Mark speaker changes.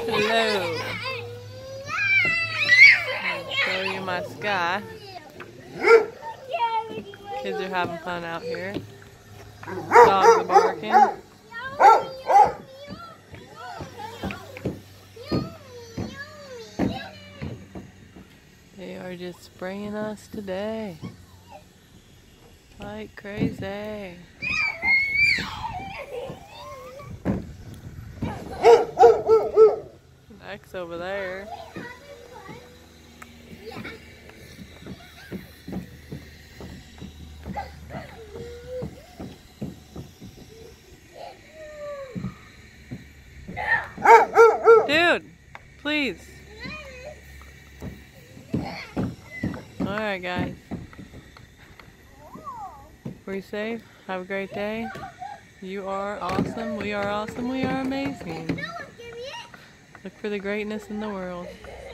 Speaker 1: Hello. I'll show you my sky. Kids are having fun out here. Dogs are barking. They are just spraying us today. Like crazy. X over there. Dude, please. Alright guys. Be safe. Have a great day. You are awesome. We are awesome. We are amazing. Look for the greatness in the world.